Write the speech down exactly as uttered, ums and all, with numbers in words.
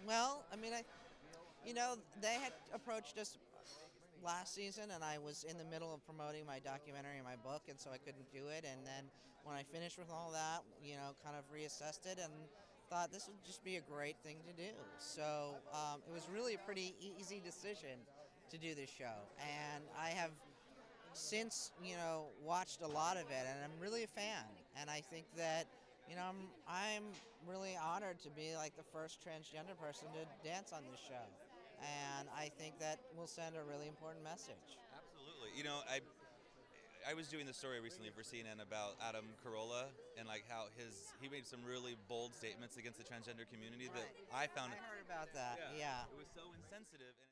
Well, I mean, I, you know, they had approached us last season, and I was in the middle of promoting my documentary and my book, and so I couldn't do it. And then when I finished with all that, you know, kind of reassessed it and thought this would just be a great thing to do. So um, it was really a pretty easy decision to do this show, and I have since you know watched a lot of it, and I'm really a fan. And I think that you know I'm I'm really honored to be like the first transgender person to dance on this show, and I think that will send a really important message. Absolutely. You know, I I was doing the story recently for C N N about Adam Carolla and like how his he made some really bold statements against the transgender community that Right. I I found heard about that. yeah, Yeah. it was so insensitive. And